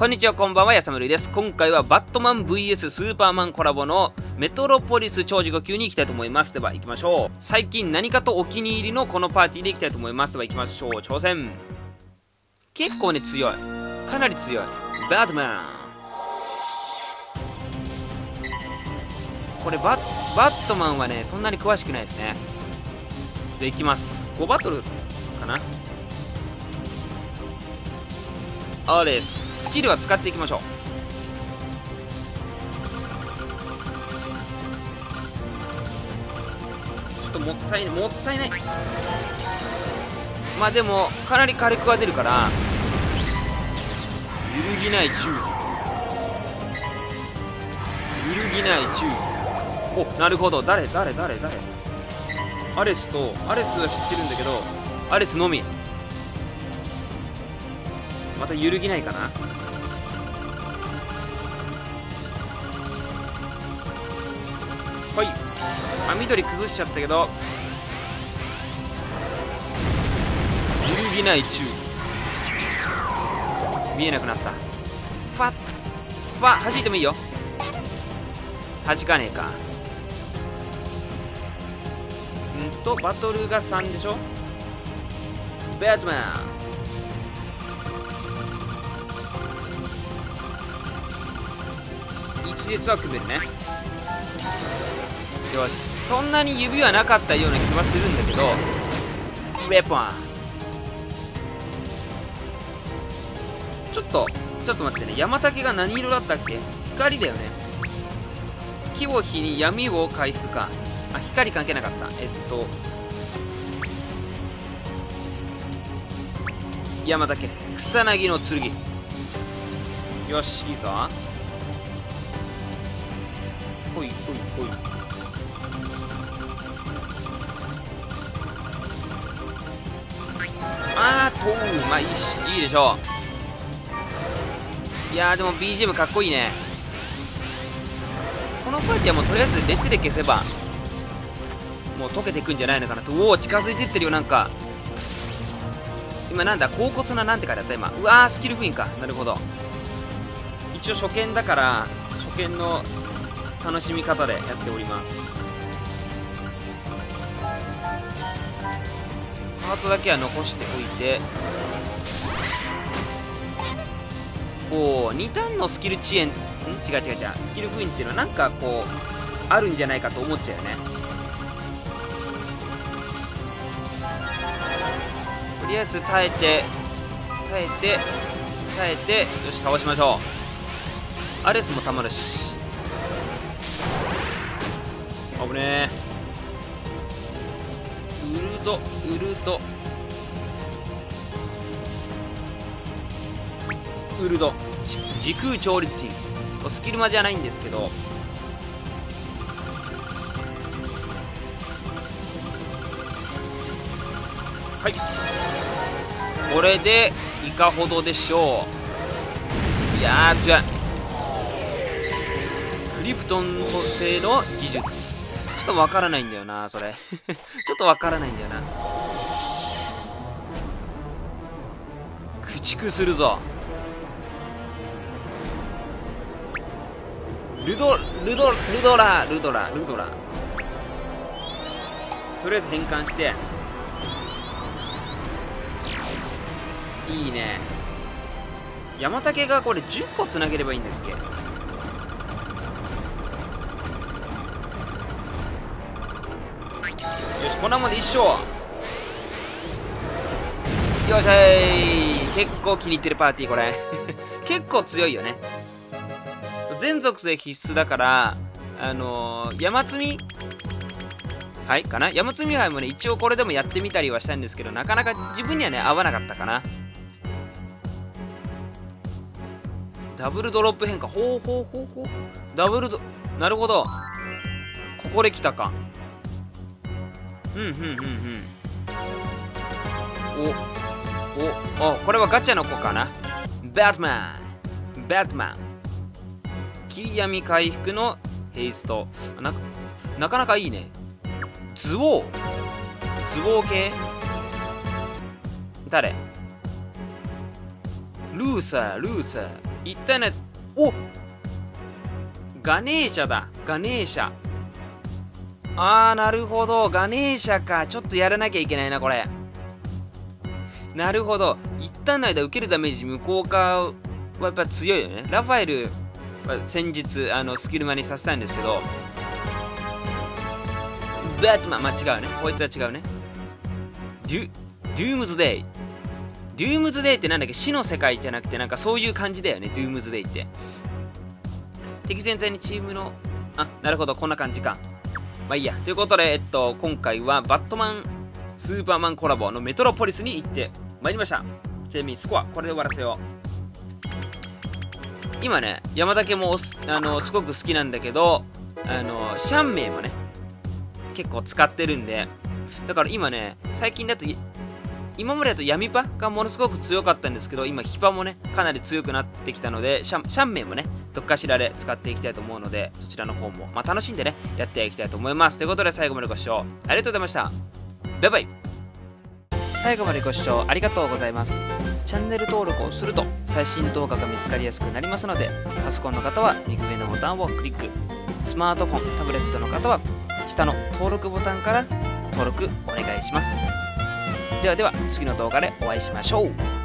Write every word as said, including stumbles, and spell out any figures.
こんにちは、こんばんは、やさむるいです。今回はバットマン ブイエス スーパーマンコラボのメトロポリス超時ご級に行きたいと思います。では行きましょう。最近何かとお気に入りのこのパーティーで行きたいと思います。では行きましょう。挑戦。結構ね、強い。かなり強い。バットマン。これバッ、バットマンはね、そんなに詳しくないですね。で、行きます。ごバトルかな。あれです。スキルは使っていきましょう。ちょっともったいないもったいない。まあでもかなり火力が出るから揺るぎない忠義、揺るぎない忠義。お、なるほど。誰誰誰誰アレスとアレスは知ってるんだけど、アレスのみ。また揺るぎないかな。はい。あ、緑崩しちゃったけど揺るぎない注意。見えなくなった。ファッファ弾いてもいいよ。弾かねえか。んとバトルがさんでしょ。バットマン一列は組めるね。よし、そんなに指はなかったような気はするんだけど、ウェポン。ちょっとちょっと待ってね。山竹が何色だったっけ。光だよね。木を火に闇を回復か。あ、光関係なかった。えっと山竹草薙の剣。よし、いいぞ。ほいほいほい。あーとう、まあいいし、いいでしょう。いやーでも ビージーエム かっこいいね。このパーティーはもうとりあえず列で消せばもう溶けていくんじゃないのかなと。おお、近づいてってるよ。なんか今なんだ、甲骨な、なんて書いてあった今。うわー、スキルクイーンか。なるほど。一応初見だから初見の楽しみ方でやっております。ハートだけは残しておいて。おお、にターンのスキル遅延、ん違う違う違う、スキルクイーンっていうのはなんかこうあるんじゃないかと思っちゃうよね。とりあえず耐えて耐えて耐えて、よし、倒しましょう。アレスもたまるし。危ねえ。ウルドウルドウルド時空調律神、スキルマじゃないんですけど、はい、これでいかほどでしょう。いやー強い。クリプトン製の技術、ちょっとわからないんだよなそれちょっとわからないんだよな。駆逐するぞ。ルドルドルドラルドラルドラ。とりあえず変換していいね。山竹がこれじゅっこつなげればいいんだっけ。よし、こんなもんで一生。よっしゃい。結構気に入ってるパーティーこれ結構強いよね。全属性必須だから、あのー、山積みはいかな。山積み杯もね一応これでもやってみたりはしたんですけど、なかなか自分にはね合わなかったかな。ダブルドロップ変化。ほうほうほうほう。ダブルド、なるほど、ここで来たか。うんうんうんうん。おおお、これはガチャの子かな。バットマンバットマン霧闇回復のヘイスト。 な, なかなかいいね。ズオーズオー系誰。ルーサールーサー一体ね、おガネーシャだ。ガネーシャ。あー、なるほど。ガネーシャか。ちょっとやらなきゃいけないな、これ。なるほど。一旦の間受けるダメージ無効化はやっぱ強いよね。ラファエルは先日、あの、スキルマにさせたんですけど、バットマン、まあ、違うね。こいつは違うね。デュ、デュームズデイ。デュームズデイってなんだっけ、死の世界じゃなくて、なんかそういう感じだよね。デュームズデイって。敵全体にチームの、あ、なるほど、こんな感じか。まあいいや。ということで、えっと、今回はバットマン、スーパーマンコラボのメトロポリスに行ってまいりました。ちなみにスコア、これで終わらせよう。今ね、山竹もあのすごく好きなんだけど、あのシャンメイもね、結構使ってるんで、だから今ね、最近だと、今までだと闇パがものすごく強かったんですけど、今ヒパもね、かなり強くなってきたので、シャン、シャンメイもね、どっかしらで使っていきたいと思うので、そちらの方も、まあ、楽しんでね、やっていきたいと思います。ということで最後までご視聴ありがとうございました。バイバイ。最後までご視聴ありがとうございます。チャンネル登録をすると最新動画が見つかりやすくなりますので、パソコンの方は右上のボタンをクリック、スマートフォン、タブレットの方は下の登録ボタンから登録お願いします。ではでは次の動画でお会いしましょう。